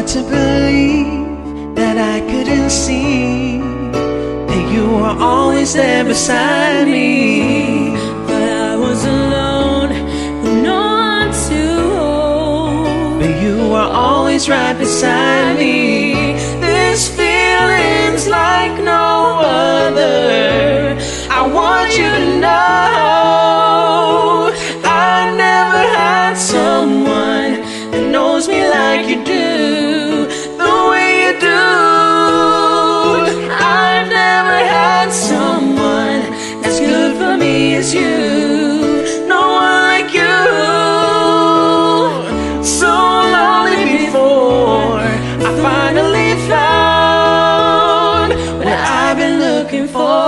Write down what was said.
to believe that I couldn't see that you were always there beside me. But I was alone with no one to hold, but you were always right beside me. This feeling's like no other. I want you to know I never had someone that knows me like you do, the way you do. I've never had someone as good for me as you. No one like you. So lonely before I finally found what I've been looking for.